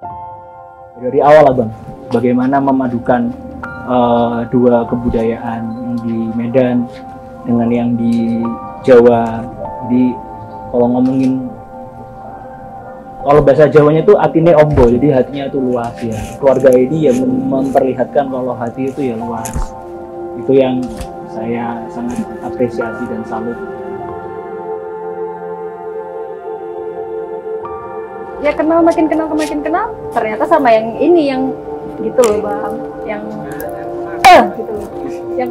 Dari awal Abang, bagaimana memadukan dua kebudayaan yang di Medan dengan yang di Jawa. Jadi kalau bahasa Jawanya itu atine ombo, jadi hatinya itu luas ya. Keluarga ini ya memperlihatkan kalau hati itu ya luas. Itu yang saya sangat apresiasi dan salut. Ya makin kenal, ternyata sama yang ini yang gitu loh Bang, yang gitu loh, yang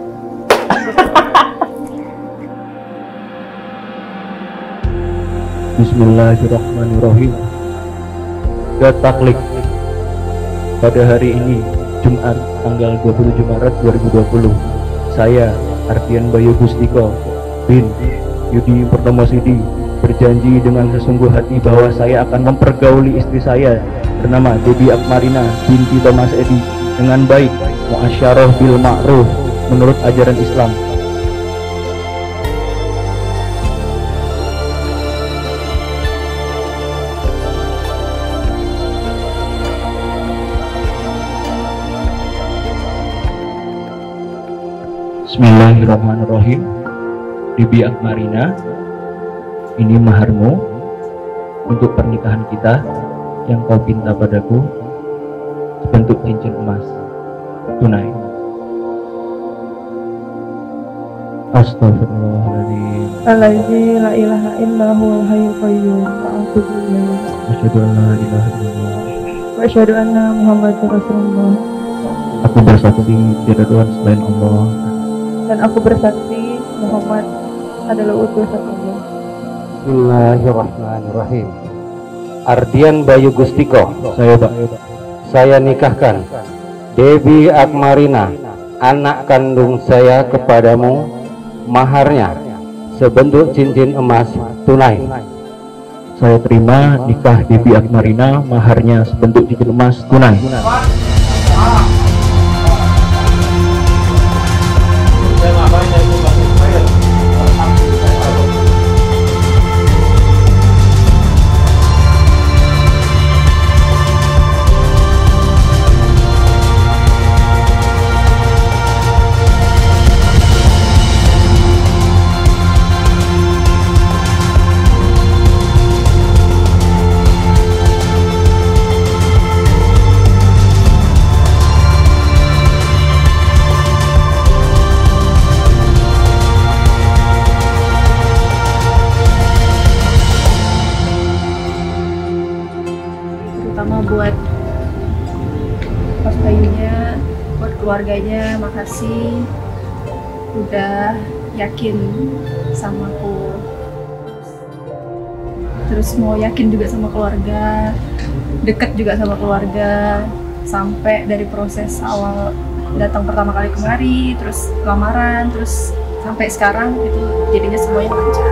Bismillahirrahmanirrahim. Taklik pada hari ini Jumat tanggal 27 Maret 2020, saya Ardian Bayu Gustiko bin Yudi Purnomo Sidi berjanji dengan sesungguh hati bahwa saya akan mempergauli istri saya bernama Debbie Akmarina binti Thomas Edi dengan baik, muasyarah bil ma'ruf menurut ajaran Islam. Bismillahirrahmanirrahim. Debbie Akmarina, ini maharmu untuk pernikahan kita yang kau pinta padaku sebentuk cincin emas tunai. Astagfirullahaladzim. Alladzi la ilaha illa huwal hayyul qayyum wa atubu ilaih. Asyhadu an la ilaha illallah Wa asyhadu anna Muhammadar Rasulullah. Aku bersaksi tiada Tuhan selain Allah, Dan aku bersaksi Muhammad adalah utusan Allah. Bismillahirrahmanirrahim. Ardian Bayu Gustiko, saya nikahkan Debbie Akmarina, anak kandung saya kepadamu, maharnya sebentuk cincin emas tunai. saya terima nikah Debbie Akmarina, maharnya sebentuk cincin emas tunai. terutama buat Mas Bayunya, buat keluarganya, makasih udah yakin sama aku, terus mau yakin juga sama keluarga, deket juga sama keluarga, sampai dari proses awal datang pertama kali kemari, terus lamaran, terus sampai sekarang itu jadinya semuanya lancar.